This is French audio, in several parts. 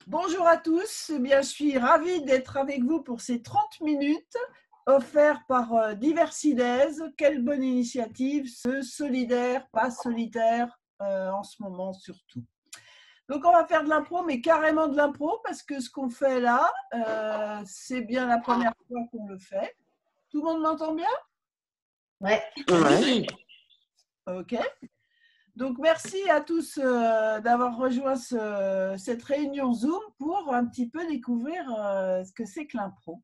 Bonjour à tous, eh bien, je suis ravie d'être avec vous pour ces 30 minutes offertes par Diversides. Quelle bonne initiative, ce solidaire, pas solitaire en ce moment surtout. Donc on va faire de l'impro, mais carrément de l'impro, parce que ce qu'on fait là, c'est bien la première fois qu'on le fait. Tout le monde m'entend bien? Ouais. Ouais. Ok. Donc, merci à tous d'avoir rejoint cette réunion Zoom pour un petit peu découvrir ce que c'est que l'impro.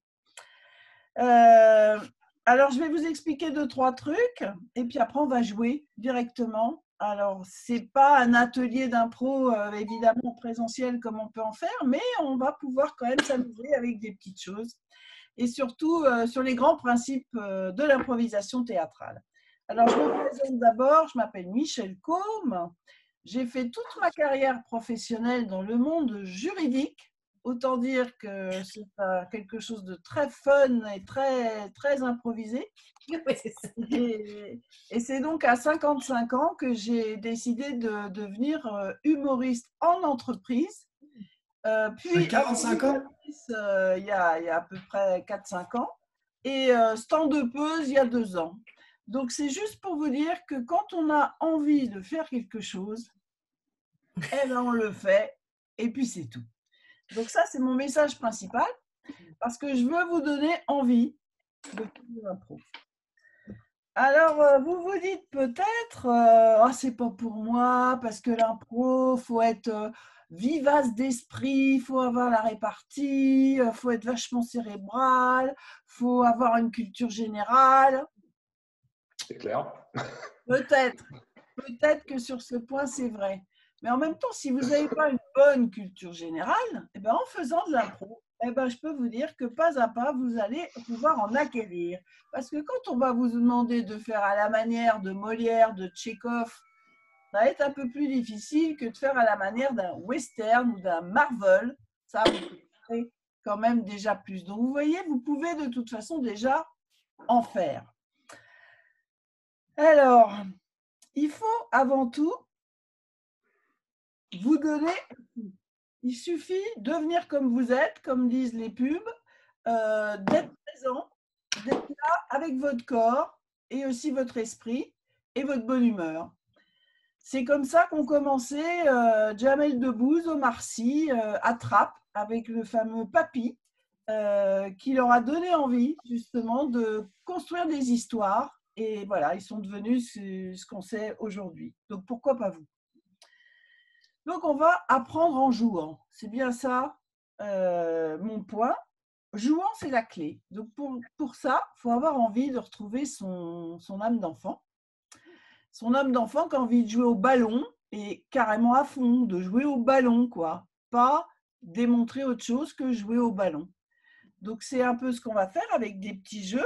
Alors, je vais vous expliquer 2-3 trucs et puis après, on va jouer directement. Alors, ce n'est pas un atelier d'impro, évidemment, présentiel comme on peut en faire, mais on va pouvoir quand même s'amuser avec des petites choses et surtout sur les grands principes de l'improvisation théâtrale. Alors, je me présente d'abord, je m'appelle Michèle Côme. J'ai fait toute ma carrière professionnelle dans le monde juridique. Autant dire que c'est quelque chose de très fun et très, très improvisé. Et c'est donc à 55 ans que j'ai décidé de devenir humoriste en entreprise. Puis, 45 ans? il y a à peu près 4-5 ans. Et stand-upeuse il y a 2 ans. Donc, c'est juste pour vous dire que quand on a envie de faire quelque chose, eh ben, on le fait. Et puis, c'est tout. Donc, ça, c'est mon message principal. Parce que je veux vous donner envie de faire de l'impro. Alors, vous vous dites peut-être, oh, c'est pas pour moi, parce que l'impro, il faut être vivace d'esprit, il faut avoir la répartie, il faut être vachement cérébral, il faut avoir une culture générale. C'est clair. Peut-être que sur ce point, c'est vrai. Mais en même temps, si vous n'avez pas une bonne culture générale, eh ben, en faisant de l'impro, eh ben, je peux vous dire que pas à pas, vous allez pouvoir en acquérir. Parce que quand on va vous demander de faire à la manière de Molière, de Tchekhov, ça va être un peu plus difficile que de faire à la manière d'un western ou d'un Marvel. Ça, vous pouvez quand même déjà plus. Donc, vous voyez, vous pouvez de toute façon déjà en faire. Alors, il faut avant tout vous donner. Il suffit de venir comme vous êtes, comme disent les pubs, d'être présent, d'être là avec votre corps et aussi votre esprit et votre bonne humeur. C'est comme ça qu'ont commencé Jamel Debbouze, Omar Sy, Attrape, avec le fameux Papy, qui leur a donné envie justement de construire des histoires. Et voilà, ils sont devenus ce qu'on sait aujourd'hui. Donc pourquoi pas vous? Donc, on va apprendre en jouant. C'est bien ça, mon point. Jouant, c'est la clé. Donc, pour ça, il faut avoir envie de retrouver son âme d'enfant. Son âme d'enfant qui a envie de jouer au ballon et carrément à fond, de jouer au ballon, quoi. Pas démontrer autre chose que jouer au ballon. Donc, c'est un peu ce qu'on va faire avec des petits jeux.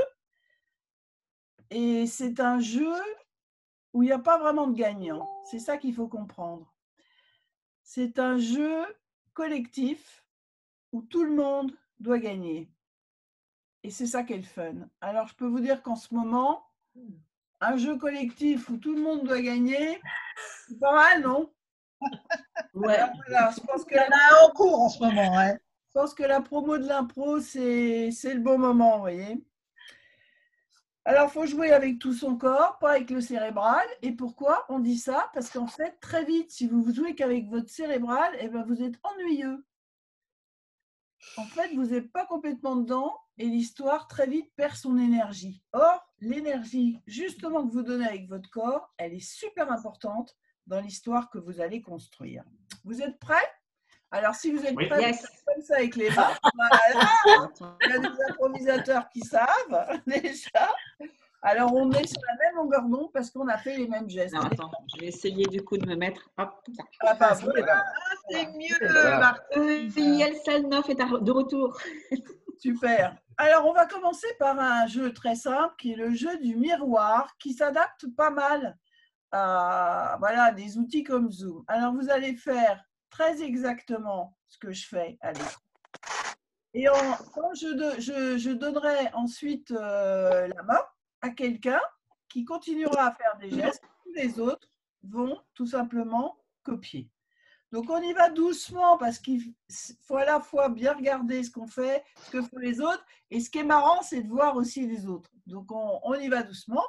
Et c'est un jeu où il n'y a pas vraiment de gagnant. C'est ça qu'il faut comprendre. C'est un jeu collectif où tout le monde doit gagner. Et c'est ça qui est le fun. Alors, je peux vous dire qu'en ce moment, un jeu collectif où tout le monde doit gagner, c'est pas mal, non? Ouais. Alors, voilà, je pense que Il y en a en cours en ce moment. Ouais. je pense que la promo de l'impro, c'est le bon moment, vous voyez. Alors, il faut jouer avec tout son corps, pas avec le cérébral. Et pourquoi on dit ça? Parce qu'en fait, très vite, si vous jouez qu'avec votre cérébral, eh ben, vous êtes ennuyeux. En fait, vous n'êtes pas complètement dedans et l'histoire très vite perd son énergie. Or, l'énergie justement que vous donnez avec votre corps, elle est super importante dans l'histoire que vous allez construire. Vous êtes prêts? Alors, si vous êtes prêts, Yes. vous faites comme ça avec les mains. Voilà. Il y a des improvisateurs qui savent déjà. Alors, on est sur la même longueur d'onde parce qu'on a fait les mêmes gestes. Non, attends, je vais essayer du coup de me mettre. Hop, Ah bah, voilà. C'est mieux, Voilà. Martine. Selnoff est de retour. Super. Alors, on va commencer par un jeu très simple qui est le jeu du miroir qui s'adapte pas mal à voilà, des outils comme Zoom. Alors, vous allez faire très exactement ce que je fais à l'écran. Et quand je donnerai ensuite la main à quelqu'un qui continuera à faire des gestes, tous les autres vont tout simplement copier. Donc, on y va doucement parce qu'il faut à la fois bien regarder ce qu'on fait, ce que font les autres. Et ce qui est marrant, c'est de voir aussi les autres. Donc, on y va doucement.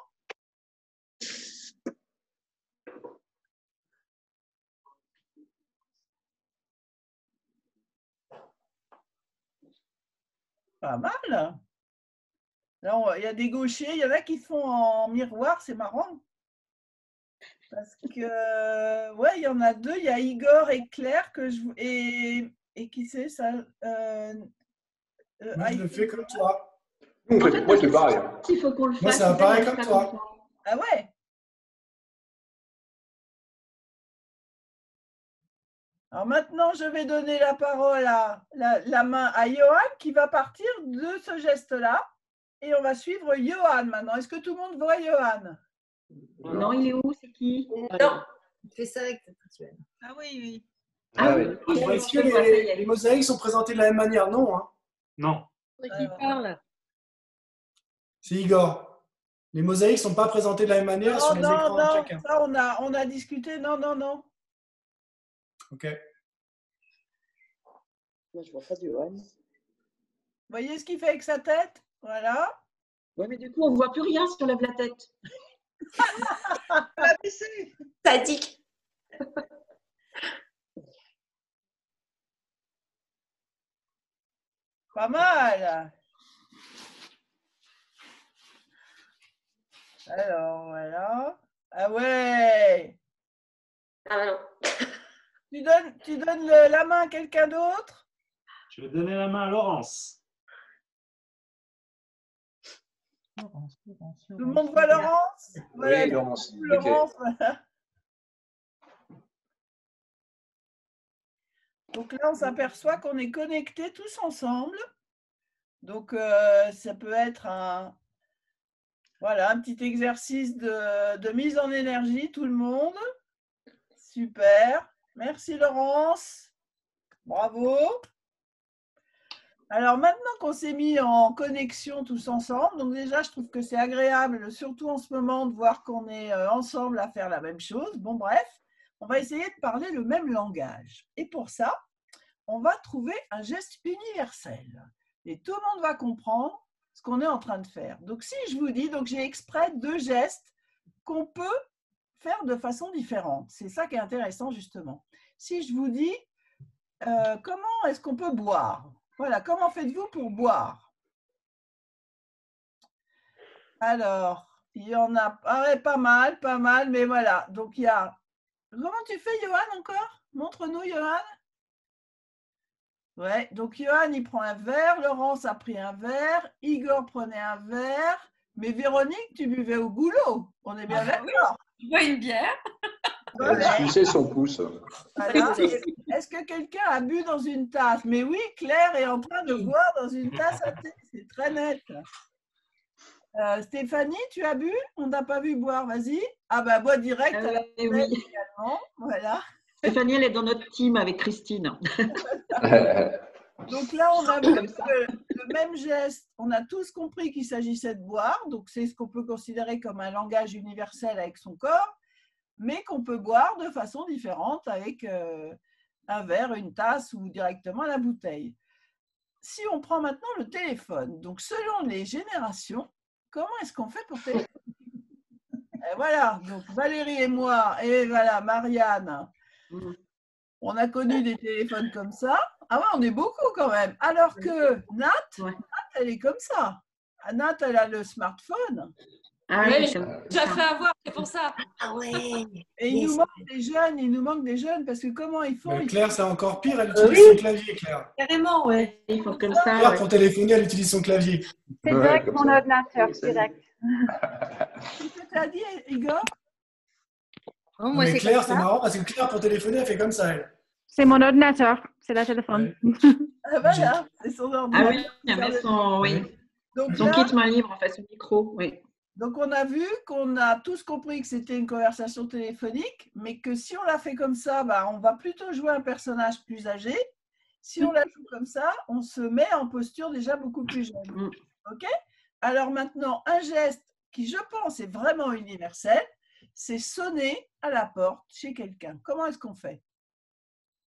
Pas mal. Là, il y a des gauchers, il y en a qui font en miroir, c'est marrant. Parce que, ouais, il y en a deux, il y a Igor et Claire et qui c'est ça Moi, je le fais comme toi. Moi, je fais pareil. Il faut qu'on le fasse. Moi, ça apparaît comme pas toi. comme ça. Ah ouais. Alors maintenant, je vais donner la parole la main à Johan qui va partir de ce geste-là. Et on va suivre Johan maintenant. Est-ce que tout le monde voit Johan? Non, il est où? C'est qui? Non. Fais ça avec ta visuelle. Ah oui, oui. Ah oui. Est-ce que les mosaïques sont présentées de la même manière? Non. Hein. Non. Qui parle? C'est Igor. Les mosaïques ne sont pas présentées de la même manière sur les écrans de chacun. Ça on a discuté. Non. Ok. Moi, je vois pas de Johan. Vous voyez ce qu'il fait avec sa tête? Voilà. Ouais, mais du coup, on ne voit plus rien si on lève la tête. Sadique. Pas mal. Alors, voilà. Ah ouais. Ah bah non. Tu donnes la main à quelqu'un d'autre? Je vais donner la main à Laurence. Tout le monde voit Laurence? Voilà, Oui, Laurence. Ok. Laurence, voilà. Donc là, on s'aperçoit qu'on est connectés tous ensemble. Donc, ça peut être un petit exercice de mise en énergie, tout le monde. Super. Merci Laurence. Bravo. Alors maintenant qu'on s'est mis en connexion tous ensemble, donc déjà je trouve que c'est agréable, surtout en ce moment, de voir qu'on est ensemble à faire la même chose. Bon bref, on va essayer de parler le même langage. Et pour ça, on va trouver un geste universel. Et tout le monde va comprendre ce qu'on est en train de faire. Donc si je vous dis, donc j'ai exprès 2 gestes qu'on peut faire de façon différente. C'est ça qui est intéressant justement. Si je vous dis, comment est-ce qu'on peut boire? Voilà, comment faites-vous pour boire? Alors, il y en a pas mal, mais voilà. Donc, il y a… Comment tu fais, Johan, encore? Montre-nous, Johan. Ouais, donc Johan, il prend un verre. Laurence a pris un verre. Igor prenait un verre. Mais Véronique, tu buvais au goulot. On est bien d'accord. Je bois une bière. Voilà. Tu sais son pouce. Voilà. Est-ce que quelqu'un a bu dans une tasse? Mais oui, Claire est en train de boire dans une tasse à thé. C'est très net. Stéphanie, tu as bu? On n'a pas vu boire, vas-y. Ah bah, bois direct à la tête également. Voilà. Stéphanie, elle est dans notre team avec Christine. Donc là, on a vu le même geste. On a tous compris qu'il s'agissait de boire. Donc, c'est ce qu'on peut considérer comme un langage universel avec son corps, mais qu'on peut boire de façon différente avec un verre, une tasse ou directement la bouteille. Si on prend maintenant le téléphone, donc selon les générations, comment est-ce qu'on fait pour téléphoner? Et voilà, donc Valérie et moi, et voilà, Marianne, on a connu des téléphones comme ça. Ah ouais, on est beaucoup quand même. Alors que Nat, elle est comme ça. Nat, elle a le smartphone. Ah oui, j'ai déjà fait avoir, c'est pour ça. Ah ouais. Et il nous manque des jeunes, parce que comment ils font? Mais Claire, c'est encore pire, elle utilise son clavier, Claire. Carrément, ouais. Il faut comme ça. Claire, pour téléphoner, elle utilise son clavier. C'est direct mon ordinateur, direct. Qu'est-ce que tu as dit, Igor? Oh, Non, mais Claire, c'est marrant parce que Claire, pour téléphoner, elle fait comme ça, elle. C'est mon ordinateur, c'est le téléphone. Ah, voilà, c'est son ordinateur. Ah oui, il y avait son là, kit main libre, en fait, son micro. Oui. Donc, on a vu qu'on a tous compris que c'était une conversation téléphonique, mais que si on la fait comme ça, bah, on va plutôt jouer un personnage plus âgé. Si on la joue comme ça, on se met en posture déjà beaucoup plus jeune. OK? Alors maintenant, un geste qui, je pense, est vraiment universel, c'est sonner à la porte chez quelqu'un. Comment est-ce qu'on fait?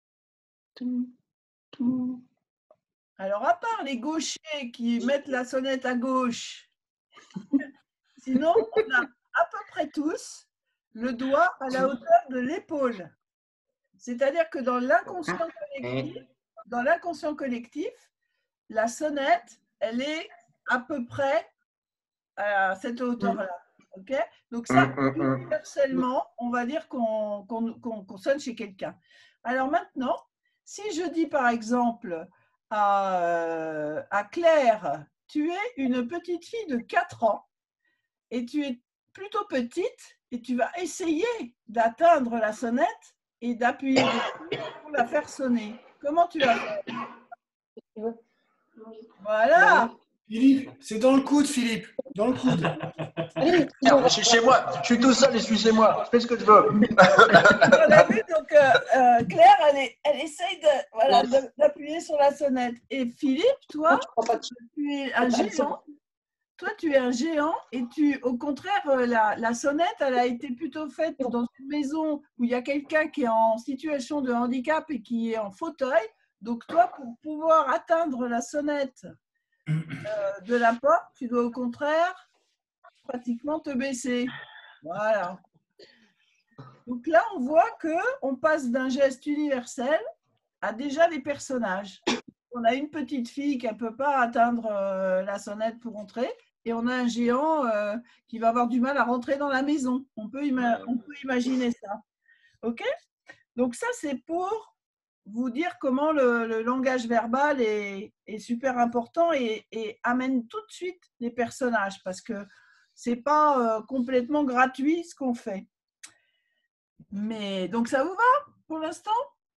Alors, à part les gauchers qui mettent la sonnette à gauche, sinon, on a à peu près tous le doigt à la hauteur de l'épaule. C'est-à-dire que dans l'inconscient collectif, la sonnette, elle est à peu près à cette hauteur-là. Okay, donc ça, universellement, on va dire qu'on sonne chez quelqu'un. Alors maintenant, si je dis par exemple à Claire, tu es une petite fille de 4 ans et tu es plutôt petite et tu vas essayer d'atteindre la sonnette et d'appuyer dessus pour la faire sonner. Comment tu vas faire? Voilà. Philippe, c'est dans le coude, Philippe. Dans le coude. Je suis chez moi. Je suis tout seul et je suis chez moi. Je fais ce que je veux. On a vu, donc Claire, elle essaye d'appuyer sur la sonnette. Et Philippe, toi, tu es un géant. Toi, tu es un géant et au contraire, la sonnette, elle a été plutôt faite dans une maison où il y a quelqu'un qui est en situation de handicap et qui est en fauteuil. Donc, toi, pour pouvoir atteindre la sonnette de la porte, tu dois au contraire pratiquement te baisser. Voilà. Donc là, on voit qu'on passe d'un geste universel à déjà des personnages. On a une petite fille qui ne peut pas atteindre la sonnette pour entrer et on a un géant qui va avoir du mal à rentrer dans la maison. On peut imaginer ça. OK? Donc ça, c'est pour vous dire comment le langage verbal est super important et amène tout de suite les personnages parce que ce n'est pas complètement gratuit ce qu'on fait. Mais donc ça vous va pour l'instant?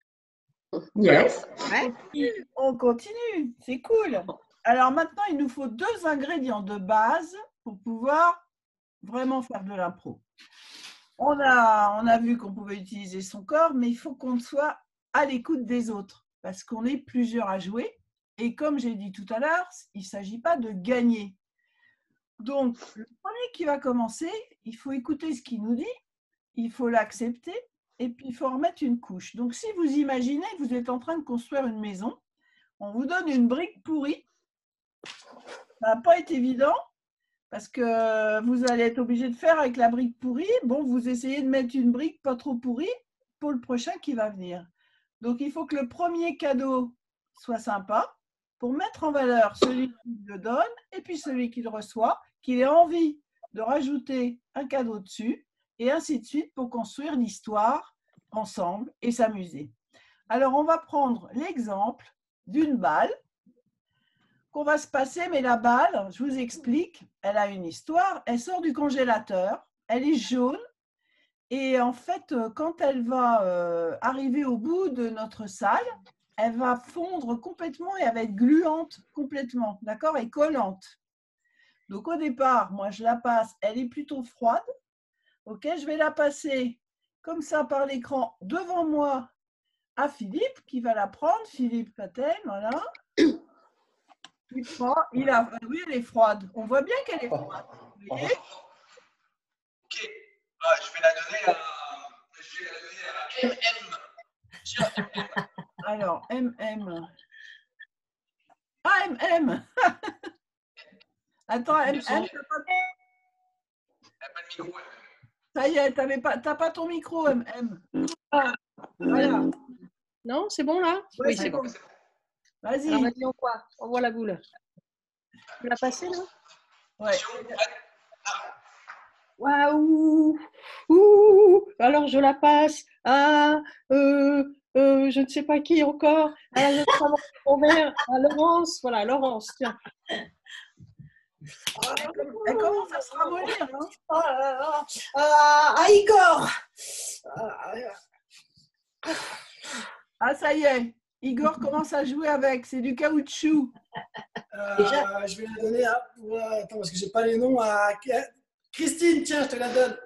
Yes. On continue, c'est cool. Alors maintenant, il nous faut 2 ingrédients de base pour pouvoir vraiment faire de l'impro. On a vu qu'on pouvait utiliser son corps, mais il faut qu'on soit à l'écoute des autres parce qu'on est plusieurs à jouer. Et comme j'ai dit tout à l'heure, il ne s'agit pas de gagner. Donc, le premier qui va commencer, il faut écouter ce qu'il nous dit, il faut l'accepter et puis il faut remettre une couche. Donc, si vous imaginez que vous êtes en train de construire une maison, on vous donne une brique pourrie. Ça n'a pas été évident parce que vous allez être obligé de faire avec la brique pourrie. Bon, vous essayez de mettre une brique pas trop pourrie pour le prochain qui va venir. Donc, il faut que le premier cadeau soit sympa pour mettre en valeur celui qui le donne et puis celui qui le reçoit, qu'il ait envie de rajouter un cadeau dessus et ainsi de suite pour construire l'histoire ensemble et s'amuser. Alors, on va prendre l'exemple d'une balle qu'on va se passer, mais la balle, je vous explique, elle a une histoire, elle sort du congélateur, elle est jaune et en fait, quand elle va arriver au bout de notre salle, elle va fondre complètement et elle va être gluante complètement, d'accord, et collante. Donc au départ, moi je la passe, elle est plutôt froide. Ok, je vais la passer comme ça par l'écran devant moi à Philippe qui va la prendre. Philippe Patel, voilà. Il prend, oui, elle est froide. On voit bien qu'elle est froide. Vous voyez ? Ok, je vais la donner à MM. Alors, MM. Ah, MM. Attends, MM, t'as pas... Ça y est, t'as pas ton micro, MM. Ah. Voilà. Non, c'est bon là? Ouais, Oui, c'est bon. Vas-y. Alors, vas-y, on voit la boule. Tu l'as passée là? Ouais. Waouh! Ouh! Alors, je la passe à je ne sais pas qui encore. À Laurence. Voilà, Laurence, tiens. Elle commence à se ramollir. Hein. À Igor. Ah, ça y est. Igor commence à jouer avec. C'est du caoutchouc. Je vais la donner à... Attends, parce que je n'ai pas les noms. À Christine, tiens, je te la donne.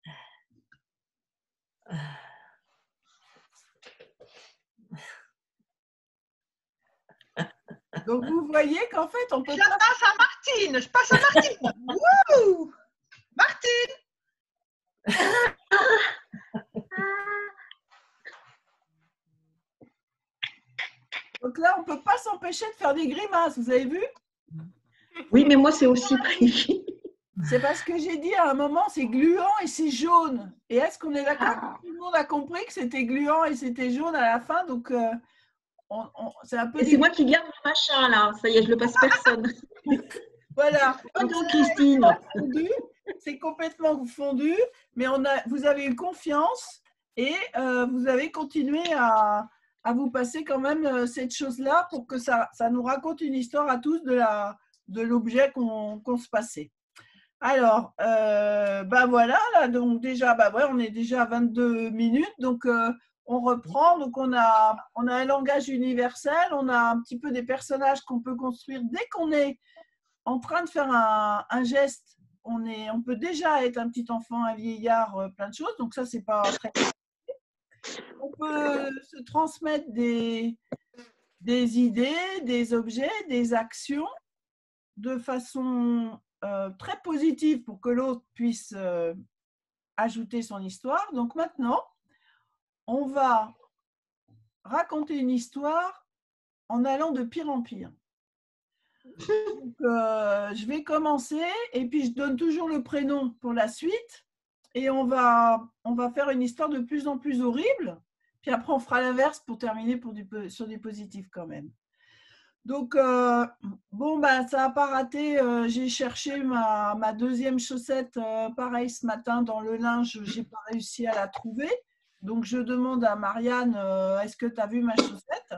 Donc, vous voyez qu'en fait, on peut Je passe à Martine. Je passe à Martine. Wouh! Martine. Donc là, on ne peut pas s'empêcher de faire des grimaces, vous avez vu? Oui, mais moi, c'est aussi pris. C'est parce que j'ai dit à un moment, c'est gluant et c'est jaune. Et est-ce qu'on est d'accord? Tout le monde a compris que c'était gluant et c'était jaune à la fin, donc c'est un peu... Et c'est moi qui garde le machin, là. Ça y est, je le passe personne. Voilà. Pardon, Christine. C'est complètement fondu, mais vous avez eu confiance et vous avez continué à vous passer quand même cette chose-là pour que ça nous raconte une histoire à tous de l'objet qu'on se passait. Alors, voilà, là, donc déjà, ouais, on est déjà à 22 minutes, donc on reprend. Donc, on a un langage universel, on a un petit peu des personnages qu'on peut construire dès qu'on est en train de faire un geste. On peut déjà être un petit enfant, un vieillard, plein de choses, donc ça, c'est pas très compliqué. On peut se transmettre des idées, des objets, des actions de façon très positive pour que l'autre puisse ajouter son histoire. Donc maintenant, on va raconter une histoire en allant de pire en pire. Donc, je vais commencer et puis je donne toujours le prénom pour la suite et on va faire une histoire de plus en plus horrible. Puis après, on fera l'inverse pour terminer sur du positif quand même. Donc, bon, ça n'a pas raté. J'ai cherché ma deuxième chaussette, pareil, ce matin dans le linge, je n'ai pas réussi à la trouver. Donc, je demande à Marianne, est-ce que tu as vu ma chaussette?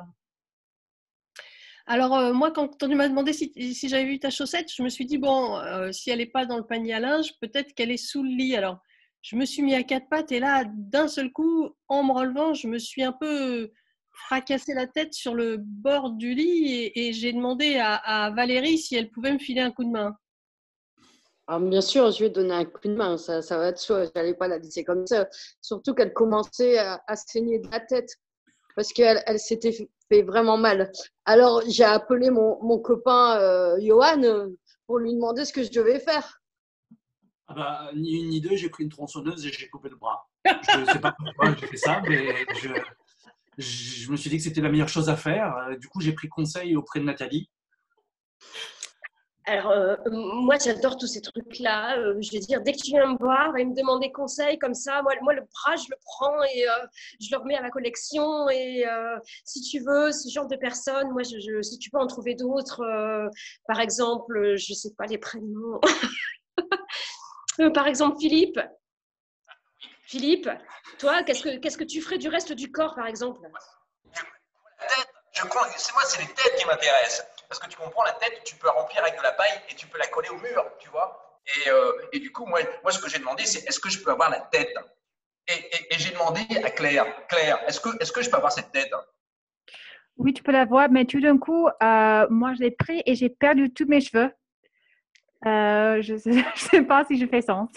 Alors, moi, quand tu m'as demandé si j'avais vu ta chaussette, je me suis dit, bon, si elle n'est pas dans le panier à linge, peut-être qu'elle est sous le lit. Alors, je me suis mis à quatre pattes et là, d'un seul coup, en me relevant, je me suis un peu fracassé la tête sur le bord du lit et j'ai demandé à Valérie si elle pouvait me filer un coup de main. Alors, bien sûr, je lui ai donné un coup de main, ça va de soi, je n'allais pas la laisser comme ça. Surtout qu'elle commençait à saigner de la tête parce qu'elle s'était fait vraiment mal. Alors, j'ai appelé mon copain Johan pour lui demander ce que je devais faire. Ah bah, ni une ni deux, j'ai pris une tronçonneuse et j'ai coupé le bras. Je ne sais pas pourquoi j'ai fait ça, mais je me suis dit que c'était la meilleure chose à faire. Du coup, j'ai pris conseil auprès de Nathalie. Alors, moi, j'adore tous ces trucs-là. Je veux dire, dès que tu viens me voir et me demander conseil comme ça, moi le bras, je le prends et je le remets à ma collection. Et si tu veux, ce genre de personnes, moi, si tu peux en trouver d'autres, par exemple, je ne sais pas les prénoms. Par exemple, Philippe. Philippe, toi, qu'est-ce que tu ferais du reste du corps, par exemple? La tête, c'est les têtes qui m'intéressent. Parce que tu comprends, la tête, tu peux la remplir avec de la paille et tu peux la coller au mur, tu vois. Et du coup, moi, ce que j'ai demandé, c'est est-ce que je peux avoir la tête? Et j'ai demandé à Claire, est-ce que je peux avoir cette tête? Oui, tu peux la voir, mais tout d'un coup, moi, je l'ai pris et j'ai perdu tous mes cheveux. Je sais pas si je fais sens.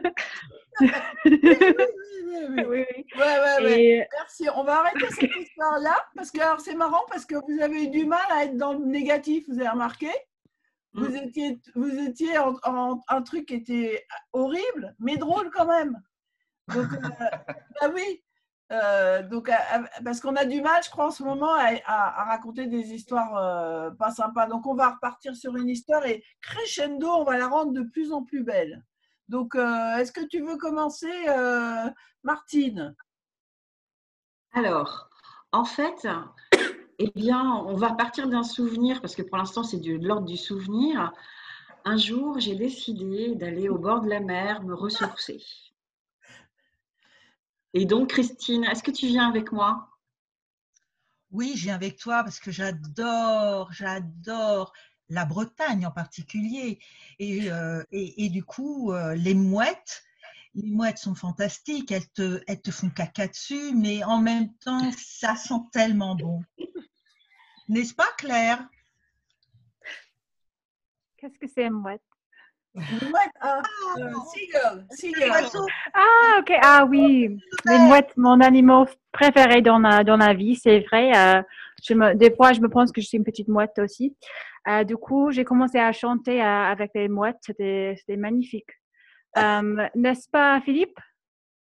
Oui. Ouais. Merci. On va arrêter cette histoire-là parce que c'est marrant parce que vous avez eu du mal à être dans le négatif. Vous avez remarqué? Vous étiez en un truc qui était horrible, mais drôle quand même. Donc, oui. Donc, parce qu'on a du mal, je crois, en ce moment, à raconter des histoires pas sympas. Donc, on va repartir sur une histoire et crescendo, on va la rendre de plus en plus belle. Donc, est-ce que tu veux commencer, Martine? Alors, en fait, eh bien, on va partir d'un souvenir, parce que pour l'instant, c'est de l'ordre du souvenir. Un jour, j'ai décidé d'aller au bord de la mer me ressourcer. Et donc, Christine, est-ce que tu viens avec moi? Oui, je viens avec toi parce que j'adore la Bretagne en particulier. Et du coup, les mouettes sont fantastiques. Elles te font caca dessus, mais en même temps, ça sent tellement bon. N'est-ce pas, Claire? Qu'est-ce que c'est une mouette? Une mouette, seagull. Ah, ok. Ah oui, les mouettes, mon animal préféré dans la vie, c'est vrai. Des fois, je me pense que je suis une petite mouette aussi. Du coup, j'ai commencé à chanter avec les mouettes. C'était magnifique. N'est-ce pas, Philippe?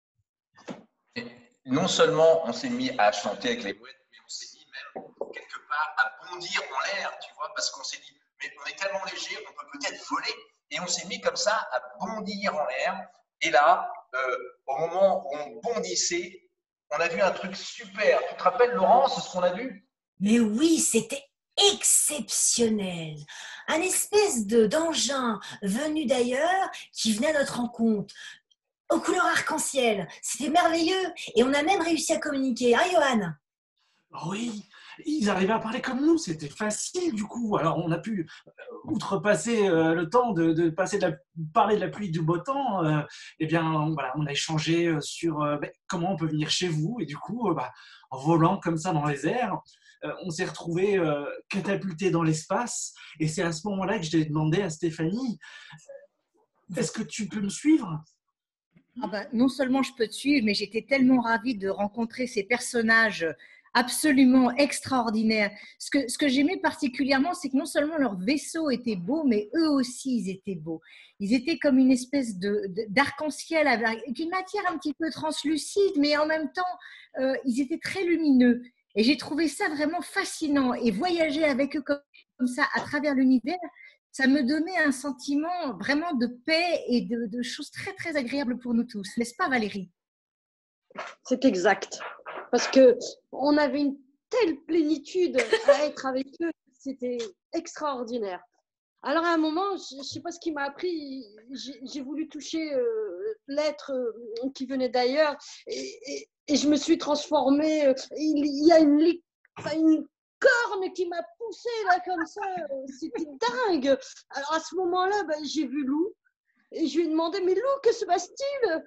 Et non seulement on s'est mis à chanter avec les mouettes, mais on s'est mis même quelque à bondir en l'air, tu vois, parce qu'on s'est dit, mais on est tellement léger, on peut peut-être voler. Et on s'est mis comme ça à bondir en l'air. Et là, au moment où on bondissait, on a vu un truc super. Tu te rappelles, Laurence, ce qu'on a vu? Mais oui, c'était exceptionnel. Un espèce d'engin venu d'ailleurs qui venait à notre rencontre, aux couleurs arc-en-ciel. C'était merveilleux. Et on a même réussi à communiquer. Hein, Johan? Oui, ils arrivaient à parler comme nous, c'était facile du coup. Alors on a pu outrepasser le temps de parler de la pluie, du beau temps. Eh bien, voilà, on a échangé sur comment on peut venir chez vous. Et du coup, en volant comme ça dans les airs, on s'est retrouvés catapultés dans l'espace. Et c'est à ce moment-là que j'ai demandé à Stéphanie, est-ce que tu peux me suivre? Ah ben, non seulement je peux te suivre, mais j'étais tellement ravie de rencontrer ces personnages absolument extraordinaires. Ce que j'aimais particulièrement, c'est que non seulement leur vaisseau était beau, mais eux aussi, ils étaient beaux. Ils étaient comme une espèce d'arc-en-ciel avec une matière un petit peu translucide, mais en même temps, ils étaient très lumineux. Et j'ai trouvé ça vraiment fascinant. Et voyager avec eux comme ça à travers l'univers, ça me donnait un sentiment vraiment de paix et de choses très, très agréables pour nous tous. N'est-ce pas, Valérie? C'est exact. Parce qu'on avait une telle plénitude à être avec eux, c'était extraordinaire. Alors à un moment, je ne sais pas ce qui m'a appris, j'ai voulu toucher l'être qui venait d'ailleurs et je me suis transformée. Il y a une corne qui m'a poussée là comme ça, c'était dingue. Alors à ce moment-là, j'ai vu Lou et je lui ai demandé, mais Lou, que se passe-t-il?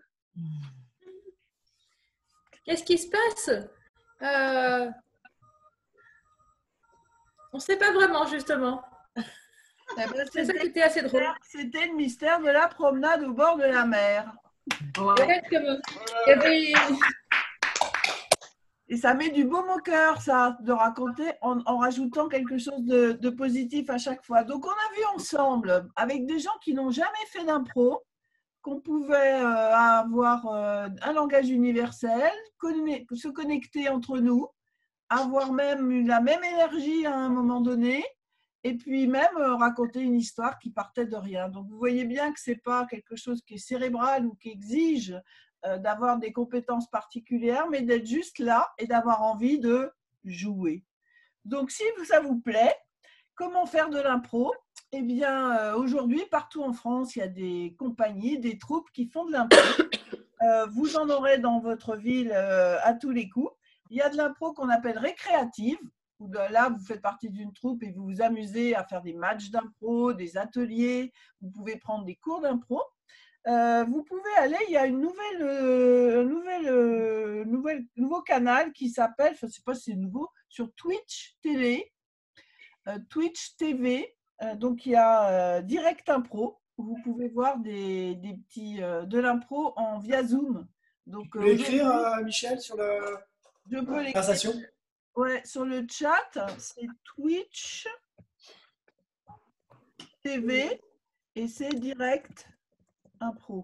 Qu'est-ce qui se passe? On ne sait pas vraiment, justement. C'est ça qui était assez drôle. C'était le mystère de la promenade au bord de la mer. Exactement. Il y avait... Et ça met du baume au cœur, ça, de raconter en rajoutant quelque chose de positif à chaque fois. Donc, on a vu ensemble, avec des gens qui n'ont jamais fait d'impro, qu'on pouvait avoir un langage universel, se connecter entre nous, avoir même la même énergie à un moment donné, et puis même raconter une histoire qui partait de rien. Donc, vous voyez bien que ce n'est pas quelque chose qui est cérébral ou qui exige d'avoir des compétences particulières, mais d'être juste là et d'avoir envie de jouer. Donc, si ça vous plaît, comment faire de l'impro? Eh bien, aujourd'hui, partout en France, il y a des compagnies, des troupes qui font de l'impro. Vous en aurez dans votre ville à tous les coups. Il y a de l'impro qu'on appelle récréative, où là, vous faites partie d'une troupe et vous vous amusez à faire des matchs d'impro, des ateliers. Vous pouvez prendre des cours d'impro. Vous pouvez aller, il y a nouveau canal qui s'appelle, je ne sais pas si c'est nouveau, sur Twitch Télé, Twitch TV. Donc, il y a Direct Impro, où vous pouvez voir des petits, de l'impro via Zoom. Donc, tu peux écrire, Michel, sur la conversation? Ouais, sur le chat, c'est Twitch TV et c'est Direct Impro.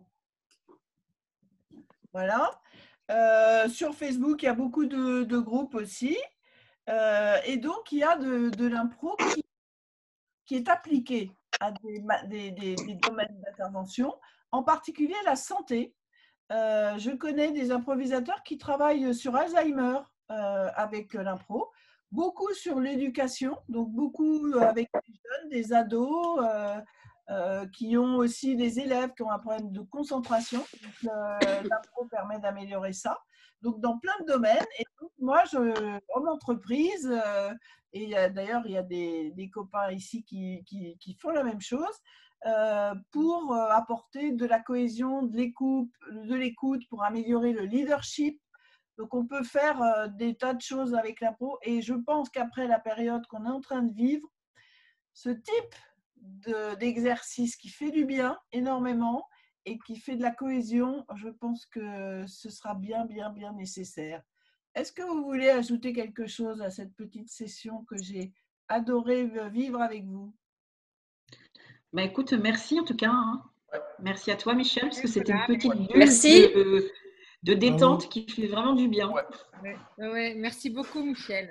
Voilà. Sur Facebook, il y a beaucoup de groupes aussi. Et donc, il y a de l'impro qui est appliqué à des domaines d'intervention, en particulier la santé. Je connais des improvisateurs qui travaillent sur Alzheimer avec l'impro, beaucoup sur l'éducation, donc beaucoup avec des jeunes, des ados, qui ont aussi des élèves qui ont un problème de concentration. L'impro permet d'améliorer ça. Donc, dans plein de domaines. Et donc, moi, en entreprise, et d'ailleurs, il y a des copains ici qui font la même chose, pour apporter de la cohésion, de l'écoute, pour améliorer le leadership. Donc, on peut faire des tas de choses avec l'impro. Et je pense qu'après la période qu'on est en train de vivre, ce type d'exercice qui fait du bien énormément et qui fait de la cohésion, je pense que ce sera bien nécessaire. Est-ce que vous voulez ajouter quelque chose à cette petite session que j'ai adoré vivre avec vous? Écoute, merci en tout cas. Hein. Merci à toi, Michel, parce que c'était une petite bulle de détente qui fait vraiment du bien. Ouais, merci beaucoup, Michel.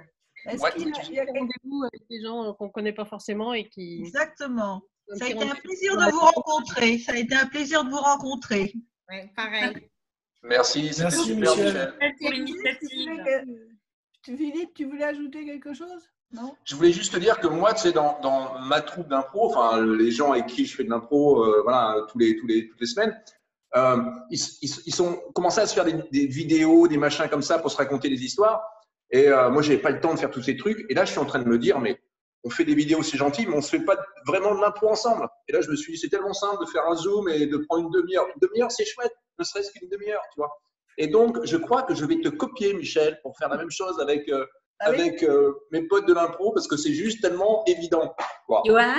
Est-ce Ouais. qu'il y a quelque- Rendez-vous avec des gens qu'on ne connaît pas forcément et qui. Exactement. Un Ça a petit été un rendez-vous. plaisir de vous rencontrer. Ça a été un plaisir de vous rencontrer. Ouais, pareil. Merci, c'était Merci, super, Michel. Michel. Pour l'initiative. Philippe, tu voulais ajouter quelque chose? Non? Je voulais juste te dire que moi, tu sais, dans ma troupe d'impro, enfin, les gens avec qui je fais de l'impro, voilà, toutes les semaines, ils ont commencé à se faire des vidéos, des machins comme ça pour se raconter des histoires. Et moi, j'avais pas le temps de faire tous ces trucs. Et là, je suis en train de me dire, mais on fait des vidéos, c'est gentil, mais on se fait pas vraiment de l'impro ensemble. Et là, je me suis dit, c'est tellement simple de faire un zoom et de prendre une demi-heure. Une demi-heure, c'est chouette, ne serait-ce qu'une demi-heure, tu vois. Et donc, je crois que je vais te copier, Michel, pour faire la même chose avec mes potes de l'impro, parce que c'est juste tellement évident. Quoi. Johan?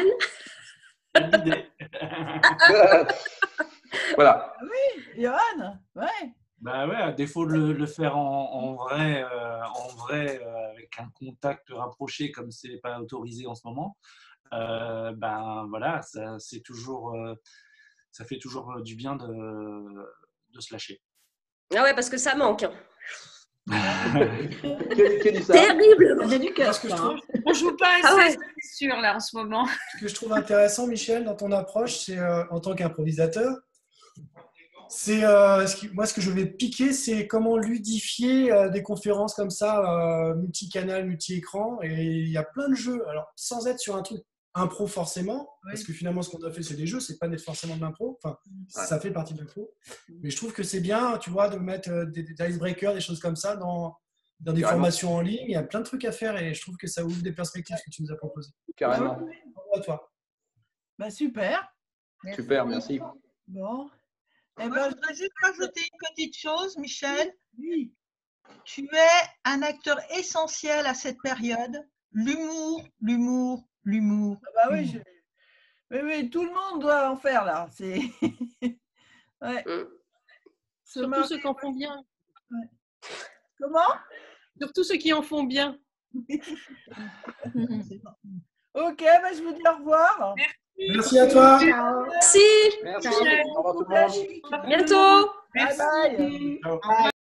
Voilà. Oui, Johan, ouais. Bah ouais, à défaut de le faire en vrai, avec un contact rapproché comme c'est pas autorisé en ce moment, ben voilà, ça fait toujours du bien de se lâcher. Ah ouais, parce que ça manque. Hein. Qui dit ça? Terrible. C'est du cœur, Parce que je ça, hein. trouve, On joue pas assez, Ah ouais. c'est sûr, là, en ce moment. ce que je trouve intéressant, Michel, dans ton approche, c'est en tant qu'improvisateur, c'est moi ce que je vais piquer, c'est comment ludifier des conférences comme ça, multicanal, multi-écran. Et il y a plein de jeux. Alors, sans être sur un truc impro forcément, parce que finalement, ce qu'on a fait, c'est des jeux, c'est pas d'être forcément de l'impro. Enfin, ça fait partie de l'impro. Mais je trouve que c'est bien, tu vois, de mettre des icebreakers, des choses comme ça dans des Carrément. formations en ligne. Il y a plein de trucs à faire et je trouve que ça ouvre des perspectives que tu nous as proposées. Carrément. Bravo à toi. Bah, super. Super, merci. Bon. Eh Moi, ben, je voudrais juste rajouter une petite chose, Michel. oui. Tu es un acteur essentiel à cette période. L'humour, l'humour, l'humour. Ah bah oui, oui, tout le monde doit en faire là. C'est ouais. Surtout ceux qui en font bien. Ouais. Comment? Surtout ceux qui en font bien. Ok, bah, je vous dis au revoir. Merci à toi. Merci. Merci. Ciao. Au revoir tout le monde. À bientôt. Bye bye. Ciao. Bye.